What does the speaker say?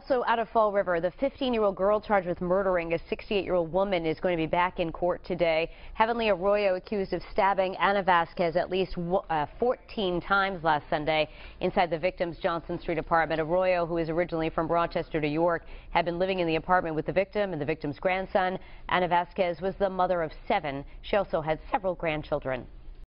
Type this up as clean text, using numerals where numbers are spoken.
Also out of Fall River, the 15-year-old girl charged with murdering a 68-year-old woman is going to be back in court today. Heavenly Arroyo accused of stabbing Ana Vasquez at least 14 times last Sunday inside the victim's Johnson Street apartment. Arroyo, who is originally from Rochester, New York, had been living in the apartment with the victim and the victim's grandson. Ana Vasquez was the mother of 7. She also had several grandchildren.